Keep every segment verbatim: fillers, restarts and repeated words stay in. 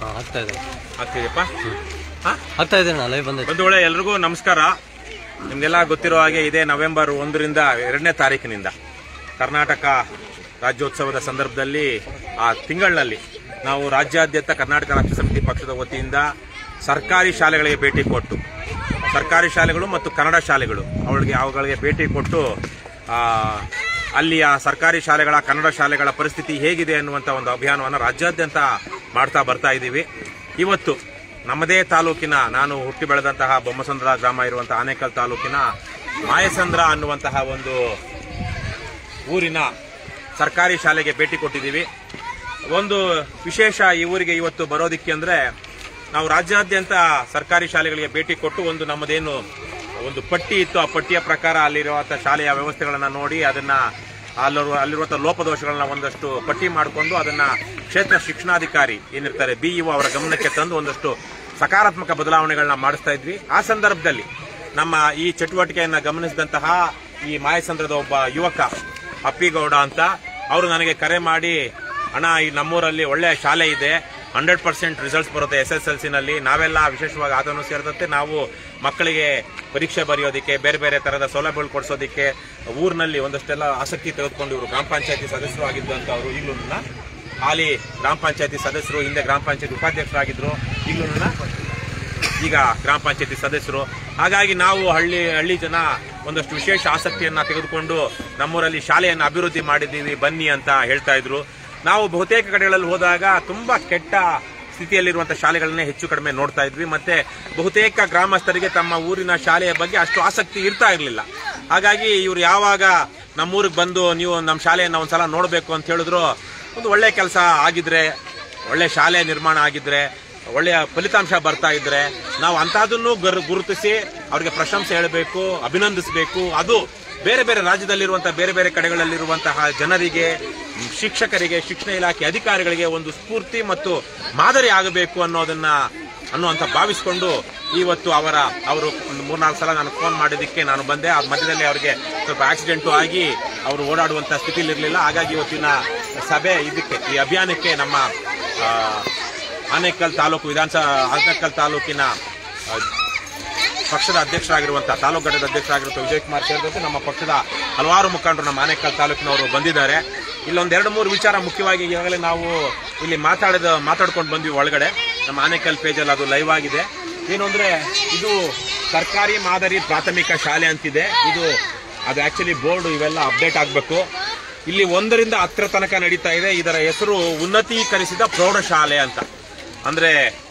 ಆಗ್ತಾ ಇದೆ ಆಗ್ತಿದೆಯಪ್ಪ ಆಗ್ತಾ ಇದೆ ಲೈವ್ ಬಂದ ಬಂಧುಗಳೇ, ಎಲ್ರಿಗೂ ನಮಸ್ಕಾರ. ನಿಮ್ಗೆಲ್ಲ ಗೊತ್ತಿರೋ ಹಾಗೆ ಇದೇ ನವೆಂಬರ್ ಒಂದರಿಂದ ಎರಡನೇ ತಾರೀಕಿನಿಂದ ಕರ್ನಾಟಕ ರಾಜ್ಯೋತ್ಸವದ ಸಂದರ್ಭದಲ್ಲಿ ಆ ತಿಂಗಳಿನಲ್ಲಿ ನಾವು ರಾಜ್ಯಾದ್ಯಂತ ಕರ್ನಾಟಕ ರಾಷ್ಟ್ರ ಸಮಿತಿ ಪಕ್ಷದ ವತಿಯಿಂದ ಸರ್ಕಾರಿ ಶಾಲೆಗಳಿಗೆ ಭೇಟಿ ಕೊಟ್ಟು, ಸರ್ಕಾರಿ ಶಾಲೆಗಳು ಮತ್ತು ಕನ್ನಡ ಶಾಲೆಗಳು ಅವಳಿಗೆ ಅವುಗಳಿಗೆ ಭೇಟಿ ಕೊಟ್ಟು ಅಲ್ಲಿಯ ಸರ್ಕಾರಿ ಶಾಲೆಗಳ ಕನ್ನಡ ಶಾಲೆಗಳ ಪರಿಸ್ಥಿತಿ ಹೇಗಿದೆ ಅನ್ನುವಂಥ ಒಂದು ಅಭಿಯಾನವನ್ನು ರಾಜ್ಯಾದ್ಯಂತ ಮಾಡ್ತಾ ಬರ್ತಾ ಇದ್ದೀವಿ. ಇವತ್ತು ನಮ್ಮದೇ ತಾಲೂಕಿನ, ನಾನು ಹುಟ್ಟಿ ಬೆಳೆದಂತಹ ಬೊಮ್ಮಸಂದ್ರ ಗ್ರಾಮ ಇರುವಂತಹ ಆನೇಕಲ್ ತಾಲೂಕಿನ ಮಾಯಸಂದ್ರ ಅನ್ನುವಂತಹ ಒಂದು ಊರಿನ ಸರ್ಕಾರಿ ಶಾಲೆಗೆ ಭೇಟಿ ಕೊಟ್ಟಿದ್ದೀವಿ. ಒಂದು ವಿಶೇಷ ಈ ಊರಿಗೆ ಇವತ್ತು ಬರೋದಿಕ್ಕೆ ಅಂದರೆ, ನಾವು ರಾಜ್ಯಾದ್ಯಂತ ಸರ್ಕಾರಿ ಶಾಲೆಗಳಿಗೆ ಭೇಟಿ ಕೊಟ್ಟು ಒಂದು ನಮ್ಮದೇನು ಒಂದು ಪಟ್ಟಿ ಇತ್ತು, ಆ ಪಟ್ಟಿಯ ಪ್ರಕಾರ ಅಲ್ಲಿರುವಂಥ ಶಾಲೆಯ ವ್ಯವಸ್ಥೆಗಳನ್ನು ನೋಡಿ ಅದನ್ನ ಅಲ್ಲಿರುವ ಅಲ್ಲಿರುವಂಥ ಲೋಪದೋಷಗಳನ್ನ ಒಂದಷ್ಟು ಪಟ್ಟಿ ಮಾಡಿಕೊಂಡು ಅದನ್ನ ಕ್ಷೇತ್ರ ಶಿಕ್ಷಣಾಧಿಕಾರಿ ಏನಿರ್ತಾರೆ ಬಿಇಒ ಅವರ ಗಮನಕ್ಕೆ ತಂದು ಒಂದಷ್ಟು ಸಕಾರಾತ್ಮಕ ಬದಲಾವಣೆಗಳನ್ನ ಮಾಡಿಸ್ತಾ ಇದ್ವಿ. ಆ ಸಂದರ್ಭದಲ್ಲಿ ನಮ್ಮ ಈ ಚಟುವಟಿಕೆಯನ್ನ ಗಮನಿಸಿದಂತಹ ಈ ಮಾಯಸಂದ್ರದ ಒಬ್ಬ ಯುವಕ ಅಪ್ಪಿಗೌಡ ಅಂತ, ಅವರು ನನಗೆ ಕರೆ ಮಾಡಿ, ಅಣ್ಣ ಈ ನಮ್ಮೂರಲ್ಲಿ ಒಳ್ಳೆ ಶಾಲೆ ಇದೆ, ಹಂಡ್ರೆಡ್ ಪರ್ಸೆಂಟ್ ರಿಸಲ್ಟ್ಸ್ ಬರುತ್ತೆ ಎಸ್ ಎಸ್ ಎಲ್ ಸಿನಲ್ಲಿ, ನಾವೆಲ್ಲ ವಿಶೇಷವಾಗಿ ಅದನ್ನು ಸೇರಿದಂತೆ ನಾವು ಮಕ್ಕಳಿಗೆ ಪರೀಕ್ಷೆ ಬರೆಯೋದಕ್ಕೆ ಬೇರೆ ಬೇರೆ ತರಹದ ಸೌಲಭ್ಯಗಳು ಕೊಡಿಸೋದಕ್ಕೆ ಊರಿನಲ್ಲಿ ಒಂದಷ್ಟೆಲ್ಲ ಆಸಕ್ತಿ ತೆಗೆದುಕೊಂಡು ಇವರು ಗ್ರಾಮ ಪಂಚಾಯತಿ ಸದಸ್ಯರು ಆಗಿದ್ದಂಥವ್ರು. ಈಗಲೂ ಹಾಲಿ ಗ್ರಾಮ ಪಂಚಾಯತಿ ಸದಸ್ಯರು, ಹಿಂದೆ ಗ್ರಾಮ ಪಂಚಾಯತಿ ಉಪಾಧ್ಯಕ್ಷರಾಗಿದ್ರು, ಈಗಲೂ ಈಗ ಗ್ರಾಮ ಪಂಚಾಯತಿ ಸದಸ್ಯರು. ಹಾಗಾಗಿ ನಾವು ಹಳ್ಳಿ ಹಳ್ಳಿ ಜನ ಒಂದಷ್ಟು ವಿಶೇಷ ಆಸಕ್ತಿಯನ್ನ ತೆಗೆದುಕೊಂಡು ನಮ್ಮೂರಲ್ಲಿ ಶಾಲೆಯನ್ನು ಅಭಿವೃದ್ಧಿ ಮಾಡಿದ್ದೀವಿ ಬನ್ನಿ ಅಂತ ಹೇಳ್ತಾ ಇದ್ರು. ನಾವು ಬಹುತೇಕ ಕಡೆಗಳಲ್ಲಿ ಹೋದಾಗ ತುಂಬಾ ಕೆಟ್ಟ ಸ್ಥಿತಿಯಲ್ಲಿರುವಂತಹ ಶಾಲೆಗಳನ್ನೇ ಹೆಚ್ಚು ಕಡಿಮೆ ನೋಡ್ತಾ ಇದ್ವಿ. ಮತ್ತೆ ಬಹುತೇಕ ಗ್ರಾಮಸ್ಥರಿಗೆ ತಮ್ಮ ಊರಿನ ಶಾಲೆಯ ಬಗ್ಗೆ ಅಷ್ಟು ಆಸಕ್ತಿ ಇರ್ತಾ ಇರಲಿಲ್ಲ. ಹಾಗಾಗಿ ಇವ್ರು ಯಾವಾಗ ನಮ್ಮೂರಿಗೆ ಬಂದು ನೀವು ನಮ್ಮ ಶಾಲೆಯನ್ನು ಒಂದ್ಸಲ ನೋಡಬೇಕು ಅಂತ ಹೇಳಿದ್ರು, ಒಂದು ಒಳ್ಳೆ ಕೆಲಸ ಆಗಿದ್ರೆ, ಒಳ್ಳೆ ಶಾಲೆ ನಿರ್ಮಾಣ ಆಗಿದ್ರೆ, ಒಳ್ಳೆಯ ಫಲಿತಾಂಶ ಬರ್ತಾ ಇದ್ರೆ ನಾವು ಅಂತಹದನ್ನು ಗುರುತಿಸಿ ಅವರಿಗೆ ಪ್ರಶಂಸೆ ಹೇಳಬೇಕು, ಅಭಿನಂದಿಸಬೇಕು. ಅದು ಬೇರೆ ಬೇರೆ ರಾಜ್ಯದಲ್ಲಿರುವಂತಹ ಬೇರೆ ಬೇರೆ ಕಡೆಗಳಲ್ಲಿರುವಂತಹ ಜನರಿಗೆ, ಶಿಕ್ಷಕರಿಗೆ, ಶಿಕ್ಷಣ ಇಲಾಖೆ ಅಧಿಕಾರಿಗಳಿಗೆ ಒಂದು ಸ್ಫೂರ್ತಿ ಮತ್ತು ಮಾದರಿ ಆಗಬೇಕು ಅನ್ನೋದನ್ನ ಅನ್ನುವಂತ ಭಾವಿಸಿಕೊಂಡು ಇವತ್ತು ಅವರ ಅವರು ಒಂದು ಮೂರ್ನಾಲ್ಕು ಸಲ ನಾನು ಫೋನ್ ಮಾಡಿದ್ದಕ್ಕೆ ನಾನು ಬಂದೆ. ಆ ಮಧ್ಯದಲ್ಲಿ ಅವರಿಗೆ ಸ್ವಲ್ಪ ಆಕ್ಸಿಡೆಂಟು ಆಗಿ ಅವರು ಓಡಾಡುವಂತ ಸ್ಥಿತಿಲಿರಲಿಲ್ಲ. ಹಾಗಾಗಿ ಇವತ್ತಿನ ಸಭೆ ಇದಕ್ಕೆ, ಈ ಅಭಿಯಾನಕ್ಕೆ ನಮ್ಮ ಆನೇಕಲ್ ತಾಲೂಕು ವಿಧಾನಸಭಾ ಆನೇಕಲ್ ತಾಲೂಕಿನ ಪಕ್ಷದ ಅಧ್ಯಕ್ಷರಾಗಿರುವಂತಹ ತಾಲೂಕು ಘಟಕದ ಅಧ್ಯಕ್ಷರಾಗಿರುವಂತಹ ವಿಜಯಕುಮಾರ್ ಸೇರಿದಂತೆ ನಮ್ಮ ಪಕ್ಷದ ಹಲವಾರು ಮುಖಂಡರು ನಮ್ಮ ಆನೇಕಲ್ ತಾಲೂಕಿನವರು ಬಂದಿದ್ದಾರೆ. ಇಲ್ಲೊಂದ್ ಎರಡು ಮೂರು ವಿಚಾರ ಮುಖ್ಯವಾಗಿ ಈಗಾಗಲೇ ನಾವು ಇಲ್ಲಿ ಮಾತಾಡಿದ ಮಾತಾಡ್ಕೊಂಡು ಬಂದ್ವಿ ಒಳಗಡೆ. ನಮ್ಮ ಆನೇಕಲ್ ಪೇಜಲ್ಲಿ ಅದು ಲೈವ್ ಆಗಿದೆ. ಏನು ಅಂದ್ರೆ, ಇದು ಸರ್ಕಾರಿ ಮಾದರಿ ಪ್ರಾಥಮಿಕ ಶಾಲೆ ಅಂತಿದೆ. ಇದು ಅದು ಆಕ್ಚುಲಿ ಬೋರ್ಡ್ ಇವೆಲ್ಲ ಅಪ್ಡೇಟ್ ಆಗಬೇಕು. ಇಲ್ಲಿ ಒಂದರಿಂದ ಹತ್ತರ ತನಕ ನಡೀತಾ ಇದೆ. ಇದರ ಹೆಸರು ಉನ್ನತೀಕರಿಸಿದ ಪ್ರೌಢಶಾಲೆ ಅಂತ. ಅಂದ್ರೆ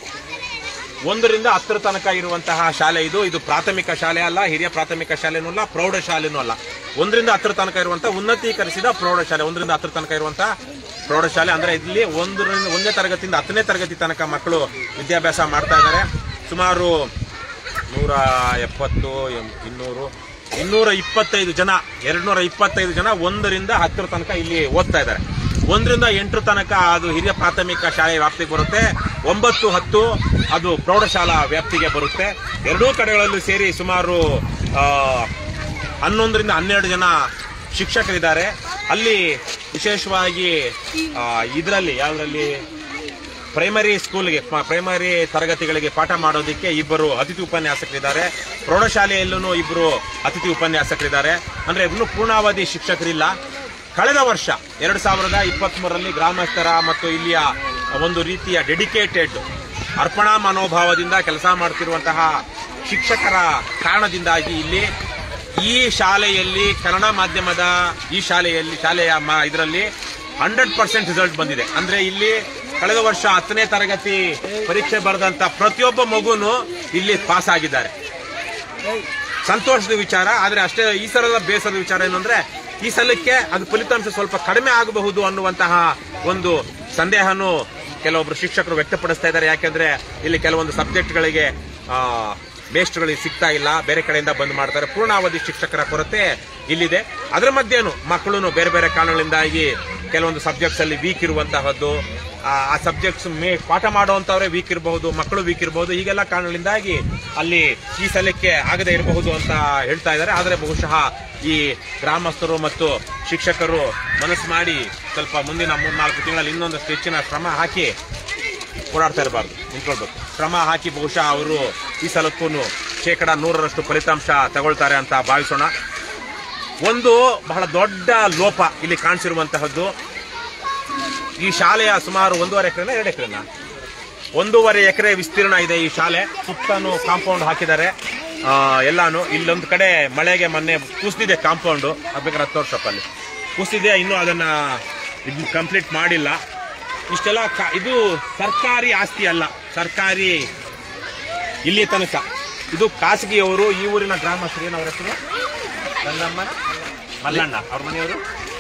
ಒಂದರಿಂದ ಹತ್ತರ ತನಕ ಇರುವಂತಹ ಶಾಲೆ ಇದು. ಇದು ಪ್ರಾಥಮಿಕ ಶಾಲೆ ಅಲ್ಲ, ಹಿರಿಯ ಪ್ರಾಥಮಿಕ ಶಾಲೆನೂ ಅಲ್ಲ, ಪ್ರೌಢಶಾಲೆನೂ ಅಲ್ಲ. ಒಂದರಿಂದ ಹತ್ತರ ತನಕ ಇರುವಂತಹ ಉನ್ನತೀಕರಿಸಿದ ಪ್ರೌಢಶಾಲೆ, ಒಂದರಿಂದ ಹತ್ತರ ತನಕ ಇರುವಂತಹ ಪ್ರೌಢಶಾಲೆ. ಅಂದ್ರೆ ಇಲ್ಲಿ ಒಂದರಿಂದ ಒಂದನೇ ತರಗತಿಯಿಂದ ಹತ್ತನೇ ತರಗತಿ ತನಕ ಮಕ್ಕಳು ವಿದ್ಯಾಭ್ಯಾಸ ಮಾಡ್ತಾ ಇದ್ದಾರೆ. ಸುಮಾರು ನೂರ ಎಪ್ಪತ್ತು ಇನ್ನೂರು ಇನ್ನೂರ ಇಪ್ಪತ್ತೈದು ಜನ ಎರಡ್ನೂರ ಇಪ್ಪತ್ತೈದು ಜನ ಒಂದರಿಂದ ಹತ್ತರ ತನಕ ಇಲ್ಲಿ ಓದ್ತಾ ಇದ್ದಾರೆ. ಒಂದರಿಂದ ಎಂಟರ ತನಕ ಅದು ಹಿರಿಯ ಪ್ರಾಥಮಿಕ ಶಾಲೆ ವ್ಯಾಪ್ತಿಗೆ ಬರುತ್ತೆ. ಒಂಬತ್ತು ಹತ್ತು ಅದು ಪ್ರೌಢಶಾಲಾ ವ್ಯಾಪ್ತಿಗೆ ಬರುತ್ತೆ. ಎರಡೂ ಕಡೆಗಳಲ್ಲೂ ಸೇರಿ ಸುಮಾರು ಹನ್ನೊಂದರಿಂದ ಹನ್ನೆರಡು ಜನ ಶಿಕ್ಷಕರಿದ್ದಾರೆ. ಅಲ್ಲಿ ವಿಶೇಷವಾಗಿ ಇದರಲ್ಲಿ ಯಾವುದರಲ್ಲಿ ಪ್ರೈಮರಿ ಸ್ಕೂಲ್ಗೆ ಪ್ರೈಮರಿ ತರಗತಿಗಳಿಗೆ ಪಾಠ ಮಾಡೋದಕ್ಕೆ ಇಬ್ಬರು ಅತಿಥಿ ಉಪನ್ಯಾಸಕರಿದ್ದಾರೆ. ಪ್ರೌಢಶಾಲೆಯಲ್ಲೂ ಇಬ್ಬರು ಅತಿಥಿ ಉಪನ್ಯಾಸಕರಿದ್ದಾರೆ. ಅಂದ್ರೆ ಇನ್ನೂ ಪೂರ್ಣಾವಧಿ ಶಿಕ್ಷಕರಿಲ್ಲ. ಕಳೆದ ವರ್ಷ ಎರಡು ಸಾವಿರದ ಇಪ್ಪತ್ತ್ ಮೂರರಲ್ಲಿ ಗ್ರಾಮಸ್ಥರ ಮತ್ತು ಇಲ್ಲಿಯ ಒಂದು ರೀತಿಯ ಡೆಡಿಕೇಟೆಡ್ ಅರ್ಪಣಾ ಮನೋಭಾವದಿಂದ ಕೆಲಸ ಮಾಡ್ತಿರುವಂತಹ ಶಿಕ್ಷಕರ ಕಾರಣದಿಂದಾಗಿ ಇಲ್ಲಿ ಈ ಶಾಲೆಯಲ್ಲಿ ಕನ್ನಡ ಮಾಧ್ಯಮದ ಈ ಶಾಲೆಯಲ್ಲಿ ಶಾಲೆಯ ಇದರಲ್ಲಿ ಹಂಡ್ರೆಡ್ ಪರ್ಸೆಂಟ್ ರಿಸಲ್ಟ್ ಬಂದಿದೆ. ಅಂದ್ರೆ ಇಲ್ಲಿ ಕಳೆದ ವರ್ಷ ಹತ್ತನೇ ತರಗತಿ ಪರೀಕ್ಷೆ ಬರೆದಂತ ಪ್ರತಿಯೊಬ್ಬ ಮಗುನು ಇಲ್ಲಿ ಪಾಸ್ ಆಗಿದ್ದಾರೆ. ಸಂತೋಷದ ವಿಚಾರ. ಆದ್ರೆ ಅಷ್ಟೇ ಈ ಸಲದ ಬೇಸರದ ವಿಚಾರ ಏನು ಅಂದ್ರೆ, ಈ ಸಲಕ್ಕೆ ಅದು ಫಲಿತಾಂಶ ಸ್ವಲ್ಪ ಕಡಿಮೆ ಆಗಬಹುದು ಅನ್ನುವಂತಹ ಒಂದು ಸಂದೇಹನೂ ಕೆಲವೊಬ್ರು ಶಿಕ್ಷಕರು ವ್ಯಕ್ತಪಡಿಸ್ತಾ ಇದ್ದಾರೆ. ಯಾಕೆಂದ್ರೆ ಇಲ್ಲಿ ಕೆಲವೊಂದು ಸಬ್ಜೆಕ್ಟ್ಗಳಿಗೆ ಮೇಸ್ಟ್ಗಳಿಗೆ ಸಿಗ್ತಾ ಇಲ್ಲ, ಬೇರೆ ಕಡೆಯಿಂದ ಬಂದ್ ಮಾಡ್ತಾರೆ. ಪೂರ್ಣಾವಧಿ ಶಿಕ್ಷಕರ ಕೊರತೆ ಇಲ್ಲಿದೆ. ಅದರ ಮಧ್ಯೆನೂ ಮಕ್ಕಳು ಬೇರೆ ಬೇರೆ ಕಾರಣಗಳಿಂದಾಗಿ ಕೆಲವೊಂದು ಸಬ್ಜೆಕ್ಟ್ಸ್ ಅಲ್ಲಿ ವೀಕ್ ಇರುವಂತಹದ್ದು, ಆ ಸಬ್ಜೆಕ್ಟ್ಸ್ ಮೇ ಪಾಠ ಮಾಡುವಂತವರೇ ವೀಕ್ ಇರಬಹುದು, ಮಕ್ಕಳು ವೀಕ್ ಇರಬಹುದು. ಹೀಗೆಲ್ಲ ಕಾರಣಗಳಿಂದಾಗಿ ಅಲ್ಲಿ ಈ ಸಲಕ್ಕೆ ಆಗದೆ ಇರಬಹುದು ಅಂತ ಹೇಳ್ತಾ ಇದ್ದಾರೆ. ಆದರೆ ಬಹುಶಃ ಈ ಗ್ರಾಮಸ್ಥರು ಮತ್ತು ಶಿಕ್ಷಕರು ಮನಸ್ಸು ಮಾಡಿ ಸ್ವಲ್ಪ ಮುಂದಿನ ಮೂರ್ನಾಲ್ಕು ತಿಂಗಳಲ್ಲಿ ಇನ್ನೊಂದಷ್ಟು ಹೆಚ್ಚಿನ ಶ್ರಮ ಹಾಕಿ ಓಡಾಡ್ತಾ ಇರಬಾರ್ದು, ನಿಂತ್ಕೊಳ್ಬೇಕು. ಶ್ರಮ ಹಾಕಿ ಬಹುಶಃ ಅವರು ಈ ಸಲಕ್ಕೂ ಶೇಕಡ ನೂರರಷ್ಟು ಫಲಿತಾಂಶ ತಗೊಳ್ತಾರೆ ಅಂತ ಭಾವಿಸೋಣ. ಒಂದು ಬಹಳ ದೊಡ್ಡ ಲೋಪ ಇಲ್ಲಿ ಕಾಣಿಸಿರುವಂತಹದ್ದು, ಈ ಶಾಲೆಯ ಸುಮಾರು ಒಂದೂವರೆ ಎಕರೆನ ಎರಡು ಎಕರೆನ ಒಂದೂವರೆ ಎಕರೆ ವಿಸ್ತೀರ್ಣ ಇದೆ ಈ ಶಾಲೆ. ಸುತ್ತಲೂ ಕಾಂಪೌಂಡ್ ಹಾಕಿದ್ದಾರೆ ಎಲ್ಲಾನು. ಇಲ್ಲೊಂದು ಕಡೆ ಮಳೆಗೆ ಮೊನ್ನೆ ಕುಸಿದಿದೆ ಕಾಂಪೌಂಡ್, ಆಗ್ಬೇಕಾದ್ರೆ ಹತ್ತು ವರ್ಷ ಅಲ್ಲಿ ಕುಸಿದಿದೆ, ಇನ್ನೂ ಅದನ್ನ ಇದು ಕಂಪ್ಲೀಟ್ ಮಾಡಿಲ್ಲ. ಇಷ್ಟೆಲ್ಲ ಇದು ಸರ್ಕಾರಿ ಆಸ್ತಿ ಅಲ್ಲ, ಸರ್ಕಾರಿ ಇಲ್ಲಿ ತನಕ ಇದು ಖಾಸಗಿಯವರು. ಈ ಊರಿನ ಗ್ರಾಮಸ್ಥರು ಏನವರ ಹೆಸರು ರಂಗಮ್ಮ ಮಲ್ಲಣ್ಣ, ಅವ್ರ ಮನೆಯವರು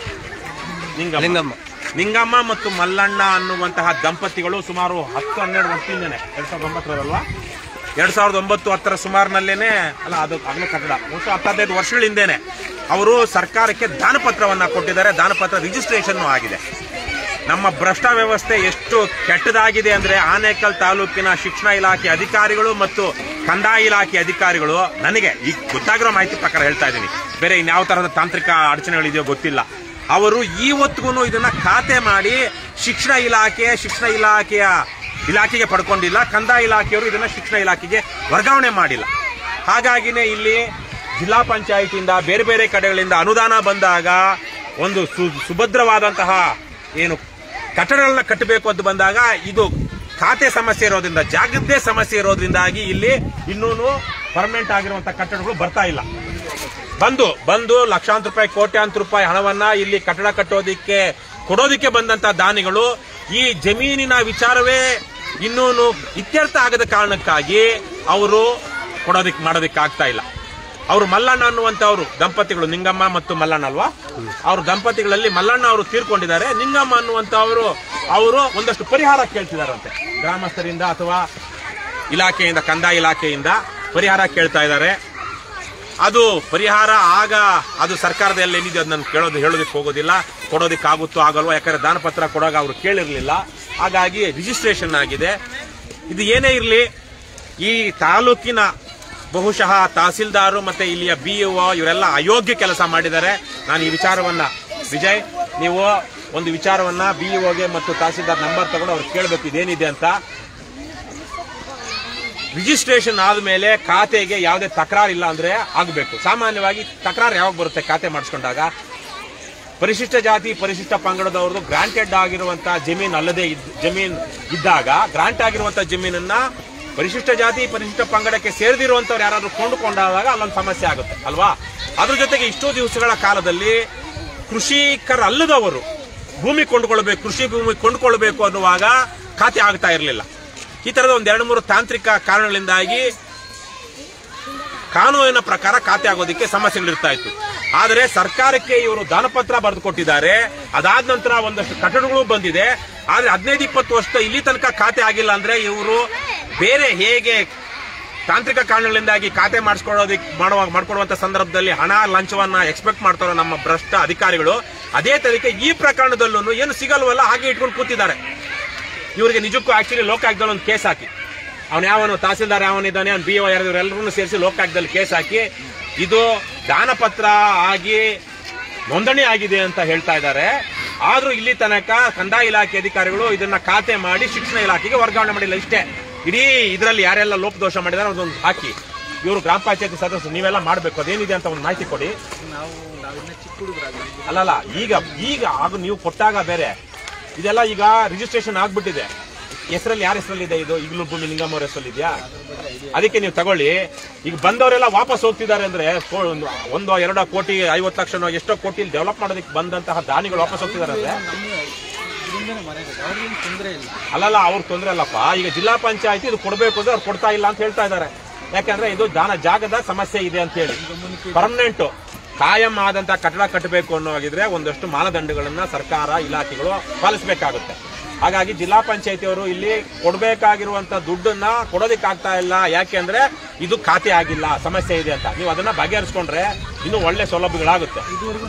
ನಿಂಗಮ್ಮ ನಿಂಗಮ್ಮ ಮತ್ತು ಮಲ್ಲಣ್ಣ ಅನ್ನುವಂತಹ ದಂಪತಿಗಳು ಸುಮಾರು ಹತ್ತು ಹನ್ನೆರಡು ವರ್ಷದಿಂದನೇ ಎರಡ್ ಸಾವಿರದ ಒಂಬತ್ತರಲ್ವಾ ಎರಡ್ ಸಾವಿರದ ಒಂಬತ್ತು ಹತ್ತರ ಸುಮಾರಿನಲ್ಲೇನೆ ಅಲ್ಲ, ಅದು ಆಗಲೇ ಕಟ್ಟಡ ವರ್ಷ ಹತ್ತು ಹದಿನೈದು ವರ್ಷಗಳ ಹಿಂದೆನೆ ಅವರು ಸರ್ಕಾರಕ್ಕೆ ದಾನಪತ್ರವನ್ನ ಕೊಟ್ಟಿದ್ದಾರೆ. ದಾನಪತ್ರ ರಿಜಿಸ್ಟ್ರೇಷನ್ ಆಗಿದೆ. ನಮ್ಮ ಭ್ರಷ್ಟ ವ್ಯವಸ್ಥೆ ಎಷ್ಟು ಕೆಟ್ಟದಾಗಿದೆ ಅಂದ್ರೆ ಆನೇಕಲ್ ತಾಲೂಕಿನ ಶಿಕ್ಷಣ ಇಲಾಖೆ ಅಧಿಕಾರಿಗಳು ಮತ್ತು ಕಂದಾಯ ಇಲಾಖೆ ಅಧಿಕಾರಿಗಳು, ನನಗೆ ಈಗ ಗೊತ್ತಾಗಿರೋ ಮಾಹಿತಿ ಪ್ರಕಾರ ಹೇಳ್ತಾ ಇದ್ದೀನಿ, ಬೇರೆ ಇನ್ಯಾವ ತರಹದ ತಾಂತ್ರಿಕ ಅಡಚಣೆಗಳಿದೆಯೋ ಗೊತ್ತಿಲ್ಲ, ಅವರು ಇವತ್ತಿಗೂ ಇದನ್ನ ಖಾತೆ ಮಾಡಿ ಶಿಕ್ಷಣ ಇಲಾಖೆ ಶಿಕ್ಷಣ ಇಲಾಖೆಯ ಇಲಾಖೆಗೆ ಪಡ್ಕೊಂಡಿಲ್ಲ. ಕಂದಾಯ ಇಲಾಖೆಯವರು ಇದನ್ನ ಶಿಕ್ಷಣ ಇಲಾಖೆಗೆ ವರ್ಗಾವಣೆ ಮಾಡಿಲ್ಲ. ಹಾಗಾಗಿನೇ ಇಲ್ಲಿ ಜಿಲ್ಲಾ ಪಂಚಾಯಿತಿಯಿಂದ ಬೇರೆ ಬೇರೆ ಕಡೆಗಳಿಂದ ಅನುದಾನ ಬಂದಾಗ ಒಂದು ಸುಭದ್ರವಾದಂತಹ ಏನು ಕಟ್ಟಡಗಳನ್ನ ಕಟ್ಟಬೇಕು ಅಂತ ಬಂದಾಗ ಇದು ಖಾತೆ ಸಮಸ್ಯೆ ಇರೋದ್ರಿಂದ, ಜಾಗದ್ದೇ ಸಮಸ್ಯೆ ಇರೋದ್ರಿಂದಾಗಿ ಇಲ್ಲಿ ಇನ್ನೂ ಪರ್ಮನೆಂಟ್ ಆಗಿರುವಂತಹ ಕಟ್ಟಡಗಳು ಬರ್ತಾ ಇಲ್ಲ. ಬಂದು ಬಂದು ಲಕ್ಷಾಂತರ ರೂಪಾಯಿ ಕೋಟ್ಯಾಂತರ ರೂಪಾಯಿ ಹಣವನ್ನ ಇಲ್ಲಿ ಕಟ್ಟಡ ಕಟ್ಟೋದಿಕ್ಕೆ ಕೊಡೋದಿಕ್ಕೆ ಬಂದಂತ ದಾನಿಗಳು ಈ ಜಮೀನಿನ ವಿಚಾರವೇ ಇನ್ನೂ ಇತ್ಯರ್ಥ ಆಗದ ಕಾರಣಕ್ಕಾಗಿ ಅವರು ಕೊಡೋದಿಕ್ ಮಾಡೋದಿಕ್ಕೆ ಆಗ್ತಾ ಇಲ್ಲ. ಅವರು ಮಲ್ಲಣ್ಣ ಅನ್ನುವಂತವರು ದಂಪತಿಗಳು, ನಿಂಗಮ್ಮ ಮತ್ತು ಮಲ್ಲಣ್ಣ ಅಲ್ವಾ, ಅವ್ರ ದಂಪತಿಗಳಲ್ಲಿ ಮಲ್ಲಣ್ಣ ಅವರು ತೀರ್ಕೊಂಡಿದ್ದಾರೆ. ನಿಂಗಮ್ಮ ಅನ್ನುವಂತವರು ಅವರು ಒಂದಷ್ಟು ಪರಿಹಾರ ಕೇಳ್ತಿದಾರಂತೆ ಗ್ರಾಮಸ್ಥರಿಂದ ಅಥವಾ ಇಲಾಖೆಯಿಂದ, ಕಂದಾಯ ಇಲಾಖೆಯಿಂದ ಪರಿಹಾರ ಕೇಳ್ತಾ ಇದ್ದಾರೆ. ಅದು ಪರಿಹಾರ ಆಗ ಅದು ಸರ್ಕಾರದಲ್ಲಿ ಏನಿದೆ ಅದು ನಾನು ಕೇಳೋದು ಹೇಳೋದಕ್ಕೆ ಹೋಗೋದಿಲ್ಲ, ಕೊಡೋದಕ್ಕೆ ಆಗುತ್ತೋ ಆಗಲ್ವೋ, ಯಾಕಂದ್ರೆ ದಾನಪತ್ರ ಕೊಡೋಕೆ ಅವರು ಕೇಳಿರ್ಲಿಲ್ಲ. ಹಾಗಾಗಿ ರಿಜಿಸ್ಟ್ರೇಷನ್ ಆಗಿದೆ. ಇದು ಏನೇ ಇರಲಿ, ಈ ತಾಲೂಕಿನ ಬಹುಶಃ ತಹಸೀಲ್ದಾರು ಮತ್ತೆ ಇಲ್ಲಿಯ ಬಿಇಒ ಇವರೆಲ್ಲ ಅಯೋಗ್ಯ ಕೆಲಸ ಮಾಡಿದ್ದಾರೆ. ನಾನು ಈ ವಿಚಾರವನ್ನ ವಿಜಯ್, ನೀವು ಒಂದು ವಿಚಾರವನ್ನ ಬಿಇಒಗೆ ಮತ್ತು ತಹಸೀಲ್ದಾರ್ ನಂಬರ್ ತಗೊಂಡು ಅವ್ರು ಕೇಳಬೇಕು ಇದೇನಿದೆ ಅಂತ. ರಿಜಿಸ್ಟ್ರೇಷನ್ ಆದ್ಮೇಲೆ ಖಾತೆಗೆ ಯಾವುದೇ ತಕರಾರು ಇಲ್ಲ ಅಂದ್ರೆ ಆಗಬೇಕು. ಸಾಮಾನ್ಯವಾಗಿ ತಕರಾರು ಯಾವಾಗ ಬರುತ್ತೆ ಖಾತೆ ಮಾಡಿಸ್ಕೊಂಡಾಗ, ಪರಿಶಿಷ್ಟ ಜಾತಿ ಪರಿಶಿಷ್ಟ ಪಂಗಡದವ್ರದ್ದು ಗ್ರಾಂಟೆಡ್ ಆಗಿರುವಂತಹ ಜಮೀನ್ ಅಲ್ಲದೆ ಜಮೀನ್ ಇದ್ದಾಗ, ಗ್ರಾಂಟ್ ಆಗಿರುವಂತಹ ಜಮೀನನ್ನ ಪರಿಶಿಷ್ಟ ಜಾತಿ ಪರಿಶಿಷ್ಟ ಪಂಗಡಕ್ಕೆ ಸೇರಿದಿರುವಂತವ್ರು ಯಾರಾದ್ರೂ ಕೊಂಡುಕೊಂಡಾಗ ಅಲ್ಲೊಂದು ಸಮಸ್ಯೆ ಆಗುತ್ತೆ ಅಲ್ವಾ. ಅದ್ರ ಜೊತೆಗೆ ಇಷ್ಟೋ ದಿವಸಗಳ ಕಾಲದಲ್ಲಿ ಕೃಷಿಕರಲ್ಲದವರು ಭೂಮಿ ಕೊಂಡುಕೊಳ್ಬೇಕು, ಕೃಷಿ ಭೂಮಿ ಕೊಂಡುಕೊಳ್ಬೇಕು ಅನ್ನುವಾಗ ಖಾತೆ ಆಗ್ತಾ ಇರಲಿಲ್ಲ. ಈ ತರದ ಒಂದ್ ಎರಡು ಮೂರು ತಾಂತ್ರಿಕ ಕಾರಣಗಳಿಂದಾಗಿ ಕಾನೂನಿನ ಪ್ರಕಾರ ಖಾತೆ ಆಗೋದಕ್ಕೆ ಸಮಸ್ಯೆಗಳಿರ್ತಾ ಇತ್ತು. ಆದರೆ ಸರ್ಕಾರಕ್ಕೆ ಇವರು ದಾನಪತ್ರ ಬರೆದು ಕೊಟ್ಟಿದ್ದಾರೆ. ಅದಾದ ನಂತರ ಒಂದಷ್ಟು ಕಟ್ಟಡಗಳು ಬಂದಿದೆ. ಆದ್ರೆ ಹದಿನೈದು ಇಪ್ಪತ್ತು ವರ್ಷ ಇಲ್ಲಿ ತನಕ ಖಾತೆ ಆಗಿಲ್ಲ ಅಂದ್ರೆ ಇವರು ಬೇರೆ ಹೇಗೆ ತಾಂತ್ರಿಕ ಕಾರಣಗಳಿಂದಾಗಿ ಖಾತೆ ಮಾಡಿಸ್ಕೊಳ್ಳೋದಕ್ಕೆ ಮಾಡುವ ಮಾಡ್ಕೊಳ್ಳುವಂತ ಸಂದರ್ಭದಲ್ಲಿ ಹಣ ಲಂಚವನ್ನ ಎಕ್ಸ್ಪೆಕ್ಟ್ ಮಾಡ್ತಾರೋ ನಮ್ಮ ಭ್ರಷ್ಟ ಅಧಿಕಾರಿಗಳು, ಅದೇ ತರಕ್ಕೆ ಈ ಪ್ರಕರಣದಲ್ಲೂ ಏನು ಸಿಗಲ್ವಲ್ಲ ಹಾಗೆ ಇಟ್ಕೊಂಡು ಕೂತಿದ್ದಾರೆ. ಇವರಿಗೆ ನಿಜಕ್ಕೂ ಆಕ್ಚುಲಿ ಲೋಕಾಯುಕ್ತದಲ್ಲಿ ಒಂದು ಕೇಸ್ ಹಾಕಿ, ಅವನು ಯಾವನು ತಹಸೀಲ್ದಾರ್ ಯಾವನಿದ್ದಾನೆ, ಅವ್ನು ಬಿ ಒ ಎಲ್ಲರೂ ಸೇರಿಸಿ ಲೋಕಾಯುಕ್ತದಲ್ಲಿ ಕೇಸ್ ಹಾಕಿ ಇದು ದಾನಪತ್ರ ಆಗಿ ನೋಂದಣಿ ಆಗಿದೆ ಅಂತ ಹೇಳ್ತಾ ಇದ್ದಾರೆ. ಆದ್ರೂ ಇಲ್ಲಿ ತನಕ ಕಂದಾಯ ಇಲಾಖೆ ಅಧಿಕಾರಿಗಳು ಇದನ್ನ ಖಾತೆ ಮಾಡಿ ಶಿಕ್ಷಣ ಇಲಾಖೆಗೆ ವರ್ಗಾವಣೆ ಮಾಡಿಲ್ಲ. ಇಷ್ಟೇ. ಇಡೀ ಇದರಲ್ಲಿ ಯಾರೆಲ್ಲ ಲೋಪದೋಷ ಮಾಡಿದಾರೆ ಅದೊಂದು ಹಾಕಿ, ಇವರು ಗ್ರಾಮ ಪಂಚಾಯತಿ ಸದಸ್ಯರು ನೀವೆಲ್ಲ ಮಾಡಬೇಕು, ಅದೇನಿದೆ ಅಂತ ಒಂದು ಮಾಹಿತಿ ಕೊಡಿ. ಅಲ್ಲಲ್ಲ, ಈಗ ಈಗ ಆಗ ನೀವು ಕೊಟ್ಟಾಗ ಬೇರೆ, ಇದೆಲ್ಲ ಈಗ ರಿಜಿಸ್ಟ್ರೇಷನ್ ಆಗ್ಬಿಟ್ಟಿದೆ. ಹೆಸರಲ್ಲಿ ಯಾರ ಹೆಸರಲ್ಲಿದೆ ಇದು? ಈಗಲೂ ಭೂಮಿ ನಿಂಗಮ್ಮ ಅವ್ರ ಹೆಸರಲ್ಲಿ ಇದೆಯಾ? ಅದಕ್ಕೆ ನೀವು ತಗೊಳ್ಳಿ. ಈಗ ಬಂದವರೆಲ್ಲ ವಾಪಸ್ ಹೋಗ್ತಿದ್ದಾರೆ ಅಂದ್ರೆ ಒಂದು ಎರಡೋ ಕೋಟಿ ಐವತ್ತು ಲಕ್ಷ ಎಷ್ಟೋ ಕೋಟಿ ಡೆವಲಪ್ ಮಾಡೋದಕ್ಕೆ ಬಂದಂತಹ ದಾನಿಗಳು ವಾಪಸ್ ಹೋಗ್ತಿದ್ದಾರೆ ಅಂದ್ರೆ ಅಲ್ಲಲ್ಲ, ಅವ್ರ ತೊಂದ್ರೆ ಅಲ್ಲಪ್ಪ. ಈಗ ಜಿಲ್ಲಾ ಪಂಚಾಯತಿ ಇದು ಕೊಡಬೇಕು ಅಂದ್ರೆ ಅವ್ರು ಕೊಡ್ತಾ ಇಲ್ಲ ಅಂತ ಹೇಳ್ತಾ ಇದ್ದಾರೆ. ಯಾಕಂದ್ರೆ ಇದು ದಾನ ಜಾಗದ ಸಮಸ್ಯೆ ಇದೆ ಅಂತ ಹೇಳಿ ಪರ್ಮನೆಂಟ್ ಕಾಯಂ ಆದಂತಹ ಕಟ್ಟಡ ಕಟ್ಟಬೇಕು ಅನ್ನೋಗಿದ್ರೆ ಒಂದಷ್ಟು ಮಾನದಂಡಗಳನ್ನ ಸರ್ಕಾರ ಇಲಾಖೆಗಳು ಪಾಲಿಸಬೇಕಾಗುತ್ತೆ. ಹಾಗಾಗಿ ಜಿಲ್ಲಾ ಪಂಚಾಯತಿಯವರು ಇಲ್ಲಿ ಕೊಡಬೇಕಾಗಿರುವಂತ ದುಡ್ಡನ್ನ ಕೊಡೋದಿಕ್ಕಾಗ್ತಾ ಇಲ್ಲ. ಯಾಕೆಂದ್ರೆ ಇದು ಖಾತೆ ಆಗಿಲ್ಲ, ಸಮಸ್ಯೆ ಇದೆ ಅಂತ. ನೀವು ಅದನ್ನ ಬಗೆಹರಿಸ್ಕೊಂಡ್ರೆ ಇನ್ನು ಒಳ್ಳೆ ಸೌಲಭ್ಯಗಳಾಗುತ್ತೆ.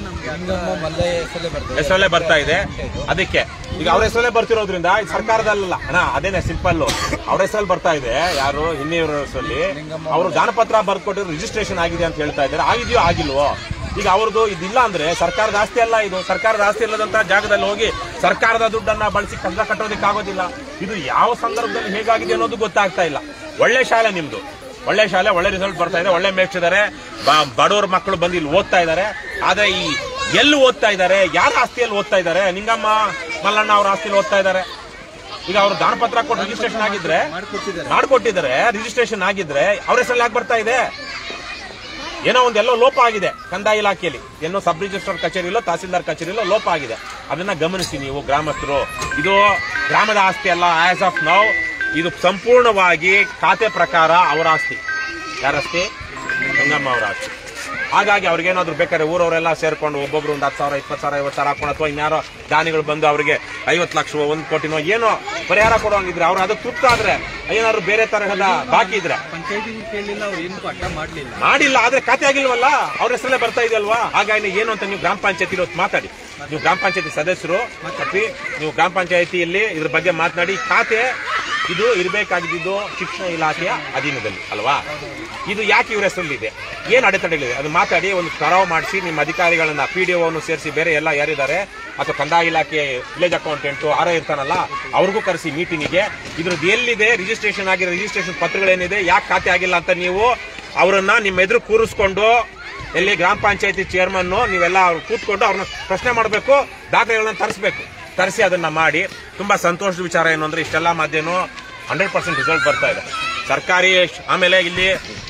ಹೆಸರಲ್ಲೇ ಬರ್ತಾ ಇದೆ. ಅದಕ್ಕೆ ಈಗ ಅವ್ರ ಹೆಸರಲ್ಲೇ ಬರ್ತಿರೋದ್ರಿಂದ ಸರ್ಕಾರದಲ್ಲ ಅಣ್ಣ, ಅದೇನೆ ಸಿಂಪಲ್. ಅವ್ರ ಹೆಸರಲ್ಲಿ ಬರ್ತಾ ಇದೆ. ಯಾರು ಹಿನ್ನೆಯವರ ಹೆಸರಲ್ಲಿ ಅವರು ದಾನಪತ್ರ ಬರ್ಕೊಟ್ಟಿರೋ ರಿಜಿಸ್ಟ್ರೇಷನ್ ಆಗಿದೆ ಅಂತ ಹೇಳ್ತಾ ಇದ್ದಾರೆ. ಆಗಿದೆಯೋ ಆಗಿಲ್ವೋ? ಈಗ ಅವ್ರದ್ದು ಇದಿಲ್ಲ ಅಂದ್ರೆ ಸರ್ಕಾರದ ಆಸ್ತಿ ಅಲ್ಲ, ಇದು ಸರ್ಕಾರದ ಆಸ್ತಿ ಇಲ್ಲದಂತ ಜಾಗದಲ್ಲಿ ಹೋಗಿ ಸರ್ಕಾರದ ದುಡ್ಡನ್ನ ಬಳಸಿ ಕಸ ಕಟ್ಟೋದಕ್ಕೆ ಆಗೋದಿಲ್ಲ. ಇದು ಯಾವ ಸಂದರ್ಭದಲ್ಲಿ ಹೇಗಾಗಿದೆ ಅನ್ನೋದು ಗೊತ್ತಾಗ್ತಾ ಇಲ್ಲ. ಒಳ್ಳೆ ಶಾಲೆ ನಿಮ್ದು, ಒಳ್ಳೆ ಶಾಲೆ, ಒಳ್ಳೆ ರಿಸಲ್ಟ್ ಬರ್ತಾ ಇದೆ, ಒಳ್ಳೆ ಮೇಷ್ಟಿದ್ದಾರೆ, ಬಡವರ ಮಕ್ಕಳು ಬಂದು ಇಲ್ಲಿ ಓದ್ತಾ ಇದ್ದಾರೆ. ಆದ್ರೆ ಈ ಎಲ್ಲಿ ಓದ್ತಾ ಇದ್ದಾರೆ, ಯಾರ ಆಸ್ತಿಯಲ್ಲಿ ಓದ್ತಾ ಇದ್ದಾರೆ? ನಿಂಗಮ್ಮ ಮಲ್ಲಣ್ಣ ಅವ್ರ ಆಸ್ತಿಯಲ್ಲಿ ಓದ್ತಾ ಇದ್ದಾರೆ. ಈಗ ಅವರು ದಾನಪತ್ರ ಕೊಟ್ಟು ರಿಜಿಸ್ಟ್ರೇಷನ್ ಆಗಿದ್ರೆ ಮಾಡ್ಕೊಟ್ಟಿದ್ದಾರೆ, ರಿಜಿಸ್ಟ್ರೇಷನ್ ಆಗಿದ್ರೆ ಅವ್ರ ಹೆಸರಲ್ಲಿ ಯಾಕೆ ಬರ್ತಾ ಇದೆ? ಏನೋ ಒಂದೆಲ್ಲೋ ಲೋಪ ಆಗಿದೆ ಕಂದಾಯ ಇಲಾಖೆಯಲ್ಲಿ, ಏನೋ ಸಬ್ ರಿಜಿಸ್ಟ್ರಾರ್ ಕಚೇರಿಯಲ್ಲೋ ತಹಸೀಲ್ದಾರ್ ಕಚೇರಿಯಲ್ಲೋ ಲೋಪ ಆಗಿದೆ. ಅದನ್ನ ಗಮನಿಸಿ ನೀವು ಗ್ರಾಮಸ್ಥರು. ಇದು ಗ್ರಾಮದ ಆಸ್ತಿ ಅಲ್ಲ. ಆಸ್ ಆಫ್ ನೌ ಇದು ಸಂಪೂರ್ಣವಾಗಿ ಖಾತೆ ಪ್ರಕಾರ ಅವರ ಆಸ್ತಿ. ಯಾರಸ್ತಿ? ಗಂಗಮ್ಮ ಅವರ ಆಸ್ತಿ. ಹಾಗಾಗಿ ಅವ್ರಿಗೇನಾದ್ರು ಬೇಕಾದ್ರೆ ಊರವರೆಲ್ಲ ಸೇರ್ಕೊಂಡು ಒಬ್ಬೊಬ್ರು ಒಂದು ಹತ್ತು ಸಾವಿರ ಇಪ್ಪತ್ತು ಸಾವಿರ ಐವತ್ತು ಸಾವಿರ ಹಾಕೊಂಡು ಅಥವಾ ಇನ್ಯಾರೋ ದಾನಿಗಳು ಬಂದು ಅವರಿಗೆ ಐವತ್ತು ಲಕ್ಷವೋ ಒಂದು ಕೋಟಿನೋ ಏನೋ ಪರಿಹಾರ ಕೊಡುವಂಗಿದ್ರೆ ಅವ್ರು ಅದಕ್ಕೆ ತುತ್ತಾದ್ರೆ, ಏನಾದ್ರು ಬೇರೆ ತರಹದ ಬಾಕಿ ಇದ್ರೆ ಮಾಡಿಲ್ಲ, ಆದ್ರೆ ಖಾತೆ ಆಗಿಲ್ವಲ್ಲ, ಅವ್ರ ಹೆಸರಲ್ಲೇ ಬರ್ತಾ ಇದೆಯಲ್ವಾ? ಹಾಗಾಗಿ ಏನು ಅಂತ ನೀವು ಗ್ರಾಮ ಪಂಚಾಯತಿ ಮಾತಾಡಿ. ನೀವು ಗ್ರಾಮ ಪಂಚಾಯತಿ ಸದಸ್ಯರು ಮತ್ತೆ ನೀವು ಗ್ರಾಮ ಪಂಚಾಯತಿಯಲ್ಲಿ ಇದ್ರ ಬಗ್ಗೆ ಮಾತನಾಡಿ. ಖಾತೆ ಇದು ಇರಬೇಕಾಗಿದ್ದು ಶಿಕ್ಷಣ ಇಲಾಖೆಯ ಅಧೀನದಲ್ಲಿ ಅಲ್ವಾ? ಇದು ಯಾಕೆ ಇವ್ರ ಹೆಸರಲ್ಲಿದೆ, ಏನು ಅಡೆತಡೆಗಳಿದೆ ಅದು ಮಾತಾಡಿ ಒಂದು ಕರಾವು ಮಾಡಿಸಿ. ನಿಮ್ಮ ಅಧಿಕಾರಿಗಳನ್ನ ಪಿ ಡಿ ಒನ್ನು ಸೇರಿಸಿ, ಬೇರೆ ಎಲ್ಲ ಯಾರಿದ್ದಾರೆ ಅಥವಾ ಕಂದಾಯ ಇಲಾಖೆ ವಿಲೇಜ್ ಅಕೌಂಟೆಂಟು ಆರ ಇರ್ತಾನಲ್ಲ ಅವ್ರಿಗೂ ಕರೆಸಿ ಮೀಟಿಂಗಿಗೆ. ಇದ್ರದ್ದು ಎಲ್ಲಿದೆ ರಿಜಿಸ್ಟ್ರೇಷನ್ ಆಗಿರೋ ರಿಜಿಸ್ಟ್ರೇಷನ್ ಪತ್ರಗಳೇನಿದೆ, ಯಾಕೆ ಖಾತೆ ಆಗಿಲ್ಲ ಅಂತ ನೀವು ಅವರನ್ನ ನಿಮ್ಮ ಎದುರು ಕೂರಿಸ್ಕೊಂಡು, ಎಲ್ಲಿ ಗ್ರಾಮ ಪಂಚಾಯತಿ ಚೇರ್ಮನ್ ನೀವೆಲ್ಲ ಅವ್ರು ಕೂತ್ಕೊಂಡು ಅವ್ರನ್ನ ಪ್ರಶ್ನೆ ಮಾಡಬೇಕು, ದಾಖಲೆಗಳನ್ನ ತರಿಸಬೇಕು. ತರಿಸಿ ಅದನ್ನ ಮಾಡಿ. ತುಂಬಾ ಸಂತೋಷದ ವಿಚಾರ ಏನು ಅಂದ್ರೆ ಇಷ್ಟೆಲ್ಲ ಮಧ್ಯನೂ ಹಂಡ್ರೆಡ್ ಪರ್ಸೆಂಟ್ ರಿಸಲ್ಟ್ ಬರ್ತಾ ಇದೆ ಸರ್ಕಾರಿ. ಆಮೇಲೆ ಇಲ್ಲಿ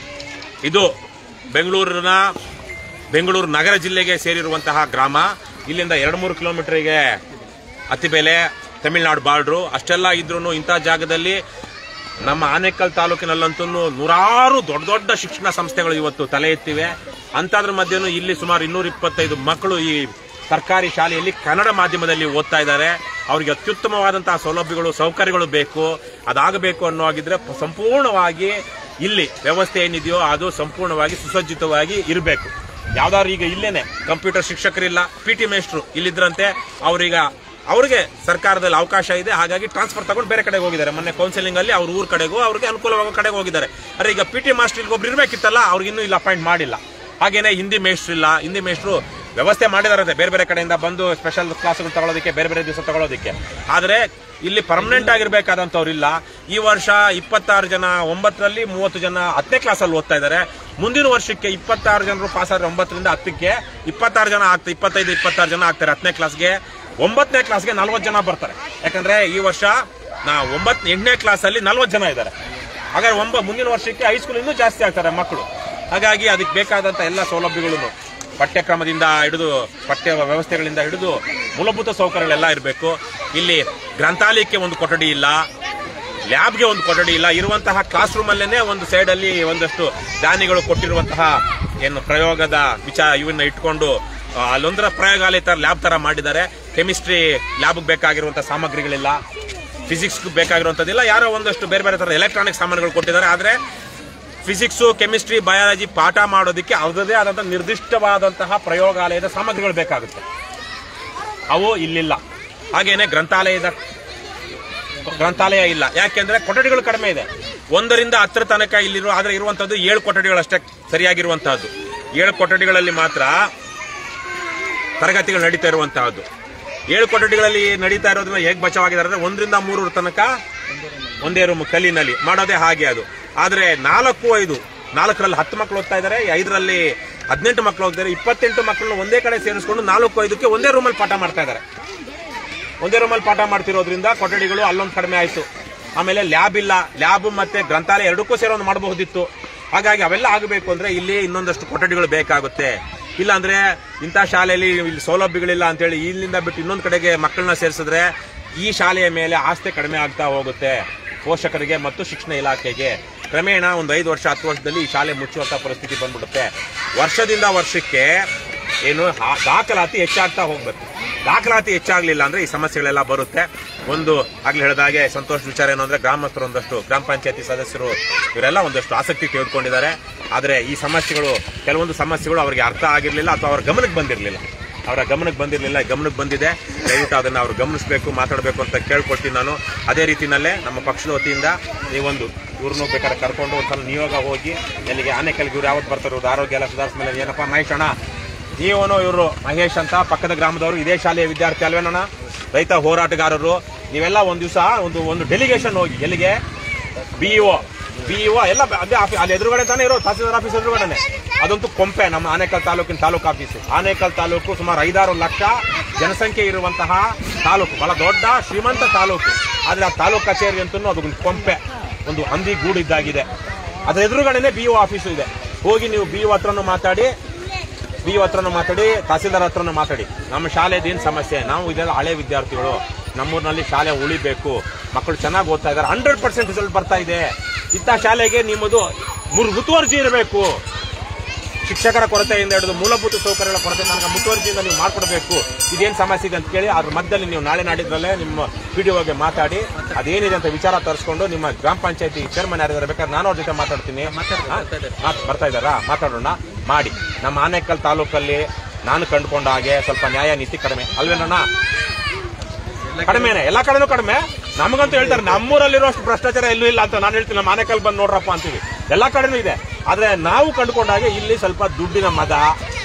ಇದು ಬೆಂಗಳೂರಿನ ಬೆಂಗಳೂರು ನಗರ ಜಿಲ್ಲೆಗೆ ಸೇರಿರುವಂತಹ ಗ್ರಾಮ. ಇಲ್ಲಿಂದ ಎರಡು ಮೂರು ಕಿಲೋಮೀಟರ್ಗೆ ಅತ್ತಿಬೇಲೆ, ತಮಿಳುನಾಡು ಬಾರ್ಡ್ರು. ಅಷ್ಟೆಲ್ಲ ಇದ್ರೂ ಇಂಥ ಜಾಗದಲ್ಲಿ ನಮ್ಮ ಆನೇಕಲ್ ತಾಲೂಕಿನಲ್ಲಂತೂ ನೂರಾರು ದೊಡ್ಡ ದೊಡ್ಡ ಶಿಕ್ಷಣ ಸಂಸ್ಥೆಗಳು ಇವತ್ತು ತಲೆ ಎತ್ತಿವೆ. ಅಂತಾದ್ರ ಮಧ್ಯನೂ ಇಲ್ಲಿ ಸುಮಾರು ಇನ್ನೂರ ಇಪ್ಪತ್ತೈದು ಮಕ್ಕಳು ಈ ಸರ್ಕಾರಿ ಶಾಲೆಯಲ್ಲಿ ಕನ್ನಡ ಮಾಧ್ಯಮದಲ್ಲಿ ಓದ್ತಾ ಇದ್ದಾರೆ. ಅವರಿಗೆ ಅತ್ಯುತ್ತಮವಾದಂತಹ ಸೌಲಭ್ಯಗಳು ಸೌಕರ್ಯಗಳು ಬೇಕು. ಅದಾಗಬೇಕು ಅನ್ನೋ ಆಗಿದ್ರೆ ಸಂಪೂರ್ಣವಾಗಿ ಇಲ್ಲಿ ವ್ಯವಸ್ಥೆ ಏನಿದೆಯೋ ಅದು ಸಂಪೂರ್ಣವಾಗಿ ಸುಸಜ್ಜಿತವಾಗಿ ಇರಬೇಕು. ಯಾವ್ದಾದ್ರು ಈಗ ಇಲ್ಲೇನೆ ಕಂಪ್ಯೂಟರ್ ಶಿಕ್ಷಕರಿಲ್ಲ, ಪಿ ಟಿ ಮೇಸ್ಟ್ರು ಇಲ್ಲಿದ್ರಂತೆ, ಅವ್ರೀಗ ಅವ್ರಿಗೆ ಸರ್ಕಾರದಲ್ಲಿ ಅವಕಾಶ ಇದೆ, ಹಾಗಾಗಿ ಟ್ರಾನ್ಸ್ಫರ್ ತಗೊಂಡು ಬೇರೆ ಕಡೆಗೆ ಹೋಗಿದ್ದಾರೆ. ಮೊನ್ನೆ ಕೌನ್ಸಿಲಿಂಗ್ ಅಲ್ಲಿ ಅವ್ರ ಊರ್ ಕಡೆಗೂ ಅವ್ರಿಗೆ ಅನುಕೂಲವಾಗೋ ಕಡೆಗೆ ಹೋಗಿದ್ದಾರೆ. ಅರೆ ಈಗ ಪಿ ಟಿ ಮಾಸ್ಟರ್ ಒಬ್ರು ಇರ್ಬೇಕಿತ್ತಲ್ಲ, ಅವ್ರಿಗಿನ್ನೂ ಇಲ್ಲಿ ಅಪಾಯಿಂಟ್ ಮಾಡಿಲ್ಲ. ಹಾಗೇನೆ ಹಿಂದಿ ಮೇಸ್ಟ್ರು ಇಲ್ಲ, ಹಿಂದಿ ಮೇಸ್ಟ್ರು ವ್ಯವಸ್ಥೆ ಮಾಡಿದಾರಂತೆ ಬೇರೆ ಬೇರೆ ಕಡೆಯಿಂದ ಬಂದು ಸ್ಪೆಷಲ್ ಕ್ಲಾಸ್ಗಳು ತಗೊಳ್ಳೋದಕ್ಕೆ, ಬೇರೆ ಬೇರೆ ದಿವಸ ತಗೊಳ್ಳೋದಕ್ಕೆ. ಆದ್ರೆ ಇಲ್ಲಿ ಪರ್ಮನೆಂಟ್ ಆಗಿರ್ಬೇಕಾದಂತವ್ರಿಲ್ಲ. ಈ ವರ್ಷ ಇಪ್ಪತ್ತಾರು ಜನ ಒಂಬತ್ತರಲ್ಲಿ ಮೂವತ್ತು ಜನ ಹತ್ತನೇ ಕ್ಲಾಸಲ್ಲಿ ಓದ್ತಾ ಇದ್ದಾರೆ. ಮುಂದಿನ ವರ್ಷಕ್ಕೆ ಇಪ್ಪತ್ತಾರು ಜನರು ಪಾಸ್ ಆದ್ರೆ ಒಂಬತ್ತರಿಂದ ಹತ್ತಕ್ಕೆ ಇಪ್ಪತ್ತಾರು ಜನ ಆಗ್ತಾರೆ, ಇಪ್ಪತ್ತೈದು ಇಪ್ಪತ್ತಾರು ಜನ ಆಗ್ತಾರೆ ಹತ್ತನೇ ಕ್ಲಾಸ್ಗೆ. ಒಂಬತ್ತನೇ ಕ್ಲಾಸ್ಗೆ ನಲ್ವತ್ತು ಜನ ಬರ್ತಾರೆ. ಯಾಕಂದ್ರೆ ಈ ವರ್ಷ ನಾ ಒಂಬತ್ ಎಂಟನೇ ಕ್ಲಾಸ್ ಅಲ್ಲಿ ನಲ್ವತ್ತು ಜನ ಇದ್ದಾರೆ. ಹಾಗಾದ್ರೆ ಒಂಬ ಮುಂದಿನ ವರ್ಷಕ್ಕೆ ಹೈಸ್ಕೂಲ್ ಇನ್ನೂ ಜಾಸ್ತಿ ಆಗ್ತಾರೆ ಮಕ್ಕಳು. ಹಾಗಾಗಿ ಅದಕ್ಕೆ ಬೇಕಾದಂತ ಎಲ್ಲ ಸೌಲಭ್ಯಗಳನ್ನು ಪಠ್ಯಕ್ರಮದಿಂದ ಹಿಡಿದು ಪಠ್ಯ ವ್ಯವಸ್ಥೆಗಳಿಂದ ಹಿಡಿದು ಮೂಲಭೂತ ಸೌಕರ್ಯಗಳೆಲ್ಲ ಇರಬೇಕು. ಇಲ್ಲಿ ಗ್ರಂಥಾಲಯಕ್ಕೆ ಒಂದು ಕೊಠಡಿ ಇಲ್ಲ, ಲ್ಯಾಬ್ಗೆ ಒಂದು ಕೊಠಡಿ ಇಲ್ಲ. ಇರುವಂತಹ ಕ್ಲಾಸ್ ರೂಮ್ ಅಲ್ಲೇನೆ ಒಂದು ಸೈಡ್ ಅಲ್ಲಿ ಒಂದಷ್ಟು ದಾನಿಗಳು ಕೊಟ್ಟಿರುವಂತಹ ಏನು ಪ್ರಯೋಗದ ವಿಚಾರ ಇವನ್ನ ಇಟ್ಕೊಂಡು ಅಲ್ಲೊಂದರ ಪ್ರಯೋಗಾಲಯ ತರ ಲ್ಯಾಬ್ ತರ ಮಾಡಿದ್ದಾರೆ. ಕೆಮಿಸ್ಟ್ರಿ ಲ್ಯಾಬ್ ಬೇಕಾಗಿರುವಂತಹ ಸಾಮಗ್ರಿಗಳಿಲ್ಲ, ಫಿಸಿಕ್ಸ್ ಬೇಕಾಗಿರುವಂತದ್ದಿಲ್ಲ. ಯಾರೋ ಒಂದಷ್ಟು ಬೇರೆ ಬೇರೆ ತರ ಎಲೆಕ್ಟ್ರಾನಿಕ್ ಸಾಮಾನುಗಳು ಕೊಟ್ಟಿದ್ದಾರೆ. ಆದ್ರೆ ಫಿಸಿಕ್ಸ್, ಕೆಮಿಸ್ಟ್ರಿ, ಬಯಾಲಜಿ ಪಾಠ ಮಾಡೋದಕ್ಕೆ ಅವರದೇ ಆದಂತಹ ನಿರ್ದಿಷ್ಟವಾದಂತಹ ಪ್ರಯೋಗಾಲಯದ ಸಾಮಗ್ರಿಗಳು ಬೇಕಾಗುತ್ತೆ. ಅವು ಇಲ್ಲಿಲ್ಲ. ಹಾಗೇನೆ ಗ್ರಂಥಾಲಯದ ಗ್ರಂಥಾಲಯ ಇಲ್ಲ. ಯಾಕೆಂದ್ರೆ ಕೊಠಡಿಗಳು ಕಡಿಮೆ ಇದೆ. ಒಂದರಿಂದ ಹತ್ತರ ತನಕ ಇಲ್ಲಿರೋ, ಆದ್ರೆ ಇರುವಂತದ್ದು ಏಳು ಕೊಠಡಿಗಳಷ್ಟೇ ಸರಿಯಾಗಿರುವಂತಹದ್ದು. ಏಳು ಕೊಠಡಿಗಳಲ್ಲಿ ಮಾತ್ರ ತರಗತಿಗಳು ನಡೀತಾ ಇರುವಂತಹದ್ದು. ಏಳು ಕೊಠಡಿಗಳಲ್ಲಿ ನಡೀತಾ ಇರೋದನ್ನ ಹೇಗೆ ಬಚಾವಾಗಿದ್ದಾರೆ ಅಂದ್ರೆ ಒಂದರಿಂದ ಮೂರರ ತನಕ ಒಂದೇ ರೂಮ್ ಕಲ್ಲಿನಲ್ಲಿ ಮಾಡೋದೇ ಹಾಗೆ ಅದು. ಆದ್ರೆ ನಾಲ್ಕು ಐದು ನಾಲ್ಕರಲ್ಲಿ ಹತ್ತು ಮಕ್ಕಳು ಓದ್ತಾ ಇದ್ದಾರೆ, ಐದರಲ್ಲಿ ಹದಿನೆಂಟು ಮಕ್ಕಳು ಓದ್ತಾರೆ. ಇಪ್ಪತ್ತೆಂಟು ಮಕ್ಕಳನ್ನು ಒಂದೇ ಕಡೆ ಸೇರಿಸ್ಕೊಂಡು ನಾಲ್ಕು ಐದಕ್ಕೆ ಒಂದೇ ರೂಮಲ್ಲಿ ಪಾಠ ಮಾಡ್ತಾ ಇದ್ದಾರೆ. ಒಂದೇ ರೂಮಲ್ಲಿ ಪಾಠ ಮಾಡ್ತಿರೋದ್ರಿಂದ ಕೊಠಡಿಗಳು ಅಲ್ಲೊಂದು ಕಡಿಮೆ ಆಯ್ತು. ಆಮೇಲೆ ಲ್ಯಾಬ್ ಇಲ್ಲ, ಲ್ಯಾಬ್ ಮತ್ತೆ ಗ್ರಂಥಾಲಯ ಎರಡಕ್ಕೂ ಸೇರೋದು ಮಾಡಬಹುದಿತ್ತು. ಹಾಗಾಗಿ ಅವೆಲ್ಲ ಆಗಬೇಕು ಅಂದ್ರೆ ಇಲ್ಲಿ ಇನ್ನೊಂದಷ್ಟು ಕೊಠಡಿಗಳು ಬೇಕಾಗುತ್ತೆ. ಇಲ್ಲ ಅಂದ್ರೆ ಇಂಥ ಶಾಲೆಯಲ್ಲಿ ಇಲ್ಲಿ ಸೌಲಭ್ಯಗಳಿಲ್ಲ ಅಂತೇಳಿ ಇಲ್ಲಿಂದ ಬಿಟ್ಟು ಇನ್ನೊಂದು ಕಡೆಗೆ ಮಕ್ಕಳನ್ನ ಸೇರಿಸಿದ್ರೆ ಈ ಶಾಲೆಯ ಮೇಲೆ ಆಸ್ತಿ ಕಡಿಮೆ ಆಗ್ತಾ ಹೋಗುತ್ತೆ ಪೋಷಕರಿಗೆ ಮತ್ತು ಶಿಕ್ಷಣ ಇಲಾಖೆಗೆ. ಕ್ರಮೇಣ ಒಂದು ಐದು ವರ್ಷ ಹತ್ತು ವರ್ಷದಲ್ಲಿ ಈ ಶಾಲೆ ಮುಚ್ಚುವಂತ ಪರಿಸ್ಥಿತಿ ಬಂದ್ಬಿಡುತ್ತೆ. ವರ್ಷದಿಂದ ವರ್ಷಕ್ಕೆ ಏನು ದಾಖಲಾತಿ ಹೆಚ್ಚಾಗ್ತಾ ಹೋಗ್ಬೇಕು. ದಾಖಲಾತಿ ಹೆಚ್ಚಾಗ್ಲಿಲ್ಲ ಅಂದ್ರೆ ಈ ಸಮಸ್ಯೆಗಳೆಲ್ಲ ಬರುತ್ತೆ. ಒಂದು ಆಗ್ಲಿ ಹೇಳಿದಾಗೆ ಸಂತೋಷ ವಿಚಾರ ಏನು ಅಂದ್ರೆ ಗ್ರಾಮಸ್ಥರು ಒಂದಷ್ಟು ಗ್ರಾಮ ಪಂಚಾಯತಿ ಸದಸ್ಯರು ಇವರೆಲ್ಲ ಒಂದಷ್ಟು ಆಸಕ್ತಿ ತೆಗೆದುಕೊಂಡಿದ್ದಾರೆ. ಆದ್ರೆ ಈ ಸಮಸ್ಯೆಗಳು ಕೆಲವೊಂದು ಸಮಸ್ಯೆಗಳು ಅವರಿಗೆ ಅರ್ಥ ಆಗಿರ್ಲಿಲ್ಲ ಅಥವಾ ಅವರ ಗಮನಕ್ಕೆ ಬಂದಿರಲಿಲ್ಲ. ಅವರ ಗಮನಕ್ಕೆ ಬಂದಿರಲಿಲ್ಲ, ಗಮನಕ್ಕೆ ಬಂದಿದೆ. ದಯವಿಟ್ಟು ಅದನ್ನು ಅವರು ಗಮನಿಸಬೇಕು, ಮಾತಾಡಬೇಕು ಅಂತ ಕೇಳ್ಕೊಳ್ತೀನಿ ನಾನು. ಅದೇ ರೀತಿಯಲ್ಲೇ ನಮ್ಮ ಪಕ್ಷದ ವತಿಯಿಂದ ನೀವೊಂದು ಇವ್ರನ್ನೂ ಬೇಕಾದ್ರೆ ಕರ್ಕೊಂಡು ಒಂದ್ಸಲ ನಿಯೋಗ ಹೋಗಿ ಎಲ್ಲಿಗೆ ಆನೆಕಲ್ಗೆ ಇವ್ರು ಯಾವತ್ತು ಬರ್ತಾರೆ, ಇವ್ರದ್ದು ಆರೋಗ್ಯ ಎಲ್ಲ ಸುಧಾರಿಸಿದ ಮೇಲೆ ಏನಪ್ಪ ಮಹೇಶ್ ಅಣ್ಣ ಇವನು ಇವರು ಮಹೇಶ್ ಅಂತ ಪಕ್ಕದ ಗ್ರಾಮದವರು, ಇದೇ ಶಾಲೆಯ ವಿದ್ಯಾರ್ಥಿ ಅಲ್ವೇನಣ್ಣ? ರೈತ ಹೋರಾಟಗಾರರು. ನೀವೆಲ್ಲ ಒಂದ್ ದಿವಸ ಒಂದು ಒಂದು ಡೆಲಿಗೇಷನ್ ಹೋಗಿ, ಎಲ್ಲಿಗೆ? ಬಿಇಒ ಬಿಇಒ ಎಲ್ಲ ಅದೇ ಅಲ್ಲಿ ಎದುರುಗಡೆ ತಾನೇ ಇರೋ ತಹಸೀಲ್ದಾರ್ ಆಫೀಸ್ ಎದುರುಗಡೆ. ಅದಂತೂ ಕೊಂಪೆ, ನಮ್ಮ ಆನೇಕಲ್ ತಾಲೂಕಿನ ತಾಲೂಕು ಆಫೀಸು. ಆನೇಕಲ್ ತಾಲೂಕು ಸುಮಾರು ಐದಾರು ಲಕ್ಷ ಜನಸಂಖ್ಯೆ ಇರುವಂತಹ ತಾಲೂಕು, ಬಹಳ ದೊಡ್ಡ ಶ್ರೀಮಂತ ತಾಲೂಕು. ಆದ್ರೆ ಆ ತಾಲೂಕು ಕಚೇರಿ ಅಂತೂ ಅದು ಕೊಂಪೆ, ಒಂದು ಹಂದಿ ಗೂಡಿದ್ದಾಗಿದೆ. ಅದ್ರ ಎದುರುಗಡೆನೆ ಬಿಇಒ ಆಫೀಸು ಇದೆ. ಹೋಗಿ ನೀವು ಬಿಇಒ ಹತ್ರನೂ ಮಾತಾಡಿ, ಬಿಇಒ ಹತ್ರನೂ ಮಾತಾಡಿ, ತಹಸೀಲ್ದಾರ್ ಹತ್ರನೂ ಮಾತಾಡಿ. ನಮ್ಮ ಶಾಲೆದೇನು ಸಮಸ್ಯೆ, ನಾವು ಇದೆಲ್ಲ ಹಳೆ ವಿದ್ಯಾರ್ಥಿಗಳು, ನಮ್ಮೂರಿನಲ್ಲಿ ಶಾಲೆ ಉಳಿಬೇಕು, ಮಕ್ಕಳು ಚೆನ್ನಾಗಿ ಓದ್ತಾ ಇದ್ದಾರೆ, ಹಂಡ್ರೆಡ್ ಪರ್ಸೆಂಟ್ ರಿಸಲ್ಟ್ ಬರ್ತಾ ಇದೆ. ಇಂಥ ಶಾಲೆಗೆ ನಿಮ್ಮದು ಮುತುವರ್ಜಿ ಇರಬೇಕು. ಶಿಕ್ಷಕರ ಕೊರತೆಯಿಂದ ಹಿಡಿದು ಮೂಲಭೂತ ಸೌಕರ್ಯಗಳ ಕೊರತೆ ನನಗೆ ಮುತುವರ್ಜಿಯಿಂದ ನೀವು ಮಾಡ್ಕೊಡ್ಬೇಕು. ಇದೇನು ಸಮಸ್ಯೆ ಇದೆ ಅಂತ ಕೇಳಿ ಅದ್ರ ಮಧ್ಯದಲ್ಲಿ ನೀವು ನಾಳೆ ನಾಡಿದ್ರಲ್ಲೇ ನಿಮ್ಮ ಪಿಡಿಒಗೆ ಮಾತಾಡಿ ಅದೇನಿದೆ ಅಂತ ವಿಚಾರ ತರಿಸ್ಕೊಂಡು ನಿಮ್ಮ ಗ್ರಾಮ ಪಂಚಾಯತಿ ಚೇರ್ಮನ್ ಯಾರಿದ್ದಾರೆ ಬೇಕಾದ್ರೆ ನಾನು ಅವ್ರ ಜೊತೆ ಮಾತಾಡ್ತೀನಿ. ಬರ್ತಾ ಇದ್ದಾರಾ? ಮಾತಾಡೋಣ ಮಾಡಿ. ನಮ್ಮ ಆನೇಕಲ್ ತಾಲೂಕಲ್ಲಿ ನಾನು ಕಂಡುಕೊಂಡ ಹಾಗೆ ಸ್ವಲ್ಪ ನ್ಯಾಯ ನೀತಿ ಕಡಿಮೆ ಅಲ್ವೇನಣ್ಣ? ಕಡಿಮೆನೆ, ಎಲ್ಲಾ ಕಡೆನೂ ಕಡಿಮೆ. ನಮಗಂತೂ ಹೇಳ್ತಾರೆ ನಮ್ಮೂರಲ್ಲಿರೋಷ್ಟು ಭ್ರಷ್ಟಾಚಾರ ಎಲ್ಲೂ ಇಲ್ಲ ಅಂತ. ನಾನು ಹೇಳ್ತೀನಿ ನಮ್ಮ ಆನೇಕಲ್ ಬಂದು ನೋಡ್ರಪ್ಪ ಅಂತೀವಿ, ಎಲ್ಲಾ ಕಡೆನೂ ಇದೆ. ಆದ್ರೆ ನಾವು ಕಂಡುಕೊಂಡಾಗೆ ಇಲ್ಲಿ ಸ್ವಲ್ಪ ದುಡ್ಡಿನ ಮದ.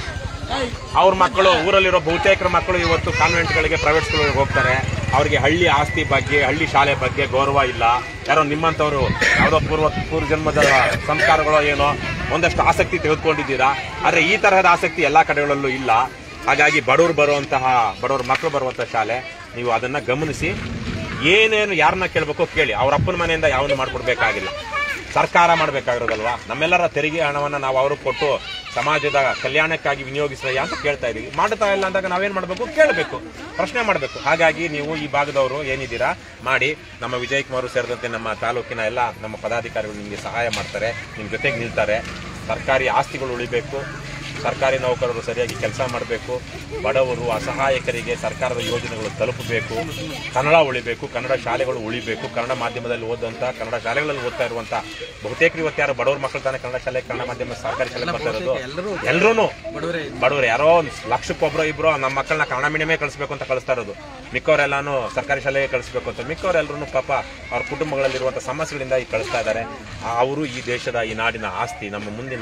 ಅವ್ರ ಮಕ್ಕಳು, ಊರಲ್ಲಿರೋ ಬಹುತೇಕರ ಮಕ್ಕಳು ಇವತ್ತು ಕಾನ್ವೆಂಟ್ಗಳಿಗೆ, ಪ್ರೈವೇಟ್ ಸ್ಕೂಲ್ಗಳಿಗೆ ಹೋಗ್ತಾರೆ. ಅವರಿಗೆ ಹಳ್ಳಿ ಆಸ್ತಿ ಬಗ್ಗೆ, ಹಳ್ಳಿ ಶಾಲೆ ಬಗ್ಗೆ ಗೌರವ ಇಲ್ಲ. ಯಾರೋ ನಿಮ್ಮಂತವ್ರು ಯಾವುದೋ ಪೂರ್ವ ಪೂರ್ವ ಜನ್ಮದ ಸಂಸ್ಕಾರಗಳೋ ಏನೋ ಒಂದಷ್ಟು ಆಸಕ್ತಿ ತೆಗೆದುಕೊಂಡಿದ್ದೀರಾ. ಆದ್ರೆ ಈ ತರಹದ ಆಸಕ್ತಿ ಎಲ್ಲಾ ಕಡೆಗಳಲ್ಲೂ ಇಲ್ಲ. ಹಾಗಾಗಿ ಬಡವರು ಬರುವಂತಹ ಬಡವ್ರ ಮಕ್ಕಳು ಬರುವಂತಹ ಶಾಲೆ, ನೀವು ಅದನ್ನ ಗಮನಿಸಿ. ಏನೇನು ಯಾರನ್ನ ಕೇಳಬೇಕು ಕೇಳಿ. ಅವ್ರ ಅಪ್ಪನ ಮನೆಯಿಂದ ಯಾವನು ಮಾಡ್ಕೊಡ್ಬೇಕಾಗಿಲ್ಲ, ಸರ್ಕಾರ ಮಾಡಬೇಕಾಗಿರೋದಲ್ವಾ? ನಮ್ಮೆಲ್ಲರ ತೆರಿಗೆ ಹಣವನ್ನ ನಾವು ಅವ್ರಿಗೆ ಕೊಟ್ಟು ಸಮಾಜದ ಕಲ್ಯಾಣಕ್ಕಾಗಿ ವಿನಿಯೋಗಿಸ್ರಯ್ಯ ಅಂತ ಕೇಳ್ತಾ ಇದೀವಿ. ಮಾಡ್ತಾ ಇಲ್ಲ ಅಂದಾಗ ನಾವೇನ್ ಮಾಡಬೇಕು? ಕೇಳಬೇಕು, ಪ್ರಶ್ನೆ ಮಾಡಬೇಕು. ಹಾಗಾಗಿ ನೀವು ಈ ಭಾಗದವರು ಏನಿದ್ದೀರಾ ಮಾಡಿ. ನಮ್ಮ ವಿಜಯ್ ಕುಮಾರ್ ಸೇರಿದಂತೆ ನಮ್ಮ ತಾಲೂಕಿನ ಎಲ್ಲ ನಮ್ಮ ಪದಾಧಿಕಾರಿಗಳು ನಿಮಗೆ ಸಹಾಯ ಮಾಡ್ತಾರೆ, ನಿಮ್ ಜೊತೆಗೆ ನಿಲ್ತಾರೆ. ಸರ್ಕಾರಿ ಆಸ್ತಿಗಳು ಉಳಿಬೇಕು, ಸರ್ಕಾರಿ ನೌಕರರು ಸರಿಯಾಗಿ ಕೆಲಸ ಮಾಡಬೇಕು, ಬಡವರು ಅಸಹಾಯಕರಿಗೆ ಸರ್ಕಾರದ ಯೋಜನೆಗಳು ತಲುಪಬೇಕು, ಕನ್ನಡ ಉಳಿಬೇಕು, ಕನ್ನಡ ಶಾಲೆಗಳು ಉಳಿಬೇಕು. ಕನ್ನಡ ಮಾಧ್ಯಮದಲ್ಲಿ ಓದಂತ, ಕನ್ನಡ ಶಾಲೆಗಳಲ್ಲಿ ಓದ್ತಾ ಇರುವಂತ ಬಹುತೇಕ ಇವತ್ತು ಯಾರು ಬಡವ್ರ ಮಕ್ಕಳು ತಾನೇ ಕನ್ನಡ ಶಾಲೆ, ಕನ್ನಡ ಮಾಧ್ಯಮ ಸರ್ಕಾರಿ ಶಾಲೆ ಬರ್ತಾ ಇರೋದು. ಎಲ್ಲರೂ ಬಡವರು, ಯಾರೋ ಲಕ್ಷಕ್ಕೊಬ್ರು ಇಬ್ರು ನಮ್ಮ ಮಕ್ಕಳನ್ನ ಕನ್ನಡ ಮೀಡಿಯಮೇ ಕಳಿಸ್ಬೇಕು ಅಂತ ಕಳಿಸ್ತಾ ಇರೋದು. ಮಿಕ್ಕವರೆಲ್ಲಾನು ಸರ್ಕಾರಿ ಶಾಲೆಗೆ ಕಳಿಸ್ಬೇಕು ಅಂತ. ಮಿಕ್ಕವರೆಲ್ಲರೂ ಪಾಪ ಅವ್ರ ಕುಟುಂಬಗಳಲ್ಲಿರುವಂತಹ ಸಮಸ್ಯೆಗಳಿಂದ ಈಗ ಕಳಿಸ್ತಾ ಇದ್ದಾರೆ. ಅವರು ಈ ದೇಶದ, ಈ ನಾಡಿನ ಆಸ್ತಿ, ನಮ್ಮ ಮುಂದಿನ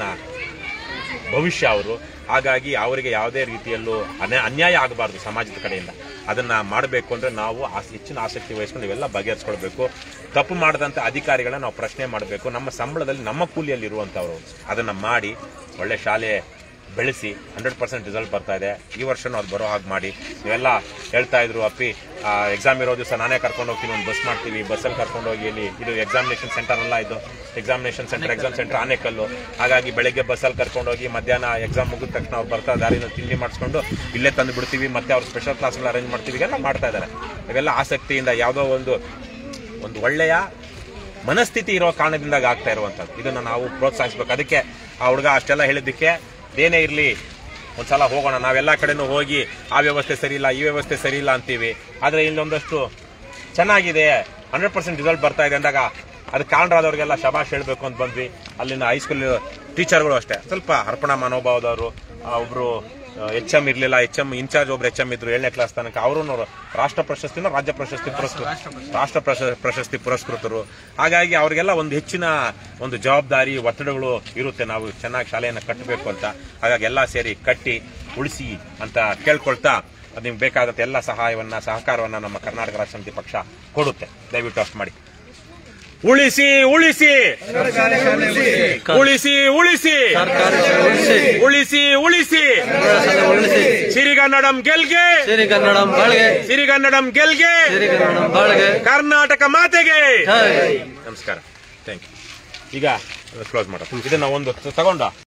ಭವಿಷ್ಯ ಅವರು. ಹಾಗಾಗಿ ಅವರಿಗೆ ಯಾವುದೇ ರೀತಿಯಲ್ಲೂ ಅನ್ಯಾಯ ಆಗಬಾರ್ದು ಸಮಾಜದ ಕಡೆಯಿಂದ. ಅದನ್ನ ಮಾಡಬೇಕು ಅಂದ್ರೆ ನಾವು ಹೆಚ್ಚಿನ ಆಸಕ್ತಿ ವಹಿಸ್ಕೊಂಡು ಇವೆಲ್ಲ ಬಗೆಹರಿಸ್ಕೊಳ್ಬೇಕು. ತಪ್ಪು ಮಾಡದಂತ ಅಧಿಕಾರಿಗಳನ್ನ ನಾವು ಪ್ರಶ್ನೆ ಮಾಡಬೇಕು. ನಮ್ಮ ಸಂಬಳದಲ್ಲಿ, ನಮ್ಮ ಕೂಲಿಯಲ್ಲಿ ಇರುವಂತವರು ಅದನ್ನ ಮಾಡಿ ಒಳ್ಳೆ ಶಾಲೆ ಬೆಳೆಸಿ ಹಂಡ್ರೆಡ್ ಪರ್ಸೆಂಟ್ ರಿಸಲ್ಟ್ ಬರ್ತಾ ಇದೆ. ಈ ವರ್ಷನೂ ಅದು ಬರೋ ಹಾಗೆ ಮಾಡಿ. ನೀವೆಲ್ಲ ಹೇಳ್ತಾ ಇದ್ರು, ಅಪ್ಪಿ ಎಕ್ಸಾಮ್ ಇರೋ ದಿವಸ ನಾನೇ ಕರ್ಕೊಂಡು ಹೋಗ್ತೀನಿ, ಒಂದು ಬಸ್ ಮಾಡ್ತೀವಿ, ಬಸ್ಸಲ್ಲಿ ಕರ್ಕೊಂಡು ಹೋಗಿ. ಇಲ್ಲಿ ಇದು ಎಕ್ಸಾಮಿನೇಷನ್ ಸೆಂಟರ್ ಅಲ್ಲ, ಇದು examination centre, exam centre Anekal. ಹಾಗಾಗಿ ಬೆಳಗ್ಗೆ ಬಸ್ಸಲ್ಲಿ ಕರ್ಕೊಂಡು ಹೋಗಿ ಮಧ್ಯಾಹ್ನ ಎಕ್ಸಾಮ್ ಮುಗಿದ ತಕ್ಷಣ ಅವ್ರು ಬರ್ತಾ ದಾರಿನ ತಿಂಡಿ ಮಾಡಿಸ್ಕೊಂಡು ಇಲ್ಲೇ ತಂದು ಬಿಡ್ತೀವಿ. ಮತ್ತೆ ಅವ್ರು ಸ್ಪೆಷಲ್ ಕ್ಲಾಸ್ಗಳು ಅರೇಂಜ್ ಮಾಡ್ತೀವಿ. ಇವೆಲ್ಲ ಮಾಡ್ತಾ ಇದ್ದಾರೆ. ಇವೆಲ್ಲ ಆಸಕ್ತಿಯಿಂದ ಯಾವುದೋ ಒಂದು ಒಂದು ಒಳ್ಳೆಯ ಮನಸ್ಥಿತಿ ಇರೋ ಕಾರಣದಿಂದ ಆಗ್ತಾ ಇರುವಂಥದ್ದು. ಇದನ್ನು ನಾವು ಪ್ರೋತ್ಸಾಹಿಸಬೇಕು. ಅದಕ್ಕೆ ಆ ಹುಡುಗ ಅಷ್ಟೆಲ್ಲ ಹೇಳಿದ್ದಕ್ಕೆ ಏನೇ ಇರಲಿ ಒಂದ್ಸಲ ಹೋಗೋಣ. ನಾವೆಲ್ಲ ಕಡೆನೂ ಹೋಗಿ ಆ ವ್ಯವಸ್ಥೆ ಸರಿ ಇಲ್ಲ, ಈ ವ್ಯವಸ್ಥೆ ಸರಿ ಇಲ್ಲ ಅಂತೀವಿ. ಆದ್ರೆ ಇಲ್ಲೊಂದಷ್ಟು ಚೆನ್ನಾಗಿದೆ, ಹಂಡ್ರೆಡ್ ಪರ್ಸೆಂಟ್ ರಿಸಲ್ಟ್ ಬರ್ತಾ ಇದೆ ಅಂದಾಗ ಅದಕ್ಕೆ ಕಾರಣರಾದವ್ರಿಗೆಲ್ಲ ಶಬಾಷ್ ಹೇಳ್ಬೇಕು ಅಂತ ಬಂದ್ವಿ. ಅಲ್ಲಿನ ಹೈಸ್ಕೂಲ್ ಟೀಚರ್ಗಳು ಅಷ್ಟೇ ಸ್ವಲ್ಪ ಅರ್ಪಣಾ ಮನೋಭಾವದವರು. ಒಬ್ರು ಎಚ್ ಎಂ ಇರ್ಲಿಲ್ಲ, ಎಚ್ ಎಂ ಇನ್ಚಾರ್ಜ್ ಒಬ್ರು ಎಚ್ ಎಂ ಇದ್ರು ಏಳನೇ ಕ್ಲಾಸ್ ತನಕ. ಅವರು ರಾಷ್ಟ್ರ ಪ್ರಶಸ್ತಿನ ರಾಜ್ಯ ಪ್ರಶಸ್ತಿ ಪುರಸ್ಕೃತ, ರಾಷ್ಟ್ರ ಪ್ರಶಸ್ತಿ ಪುರಸ್ಕೃತರು. ಹಾಗಾಗಿ ಅವ್ರಿಗೆಲ್ಲ ಒಂದು ಹೆಚ್ಚಿನ ಒಂದು ಜವಾಬ್ದಾರಿ, ಒತ್ತಡಗಳು ಇರುತ್ತೆ. ನಾವು ಚೆನ್ನಾಗಿ ಶಾಲೆಯನ್ನು ಕಟ್ಟಬೇಕು ಅಂತ. ಹಾಗಾಗಿ ಎಲ್ಲ ಸೇರಿ ಕಟ್ಟಿ ಉಳಿಸಿ ಅಂತ ಕೇಳ್ಕೊಳ್ತಾ, ಅದು ನಿಮ್ಗೆ ಬೇಕಾದಂತ ಎಲ್ಲ ಸಹಾಯವನ್ನ, ಸಹಕಾರವನ್ನ ನಮ್ಮ ಕರ್ನಾಟಕ ರಾಷ್ಟ್ರ ಸಮಿತಿ ಪಕ್ಷ ಕೊಡುತ್ತೆ. ದಯವಿಟ್ಟು ಅಷ್ಟು ಮಾಡಿ. ಉಳಿಸಿ ಉಳಿಸಿ ಉಳಿಸಿ ಉಳಿಸಿ ಉಳಿಸಿ ಉಳಿಸಿ ಸಿರಿಗನ್ನಡಂ ಗೆಲ್ಗೆ, ಸಿರಿಗನ್ನಡಂ ಬಾಳ್ಗೆ, ಸಿರಿಗನ್ನಡಂ ಗೆಲ್ಗೆ, ಸಿರಿಗನ್ನಡಂ ಬಾಳ್ಗೆ, ಕರ್ನಾಟಕ ಮಾತೆಗೆ. ನಮಸ್ಕಾರ, ಥ್ಯಾಂಕ್ ಯು. ಈಗ ಕ್ಲೋಸ್ ಮಾಡೋದು. ಇದನ್ನ ಒಂದು ತಗೊಂಡ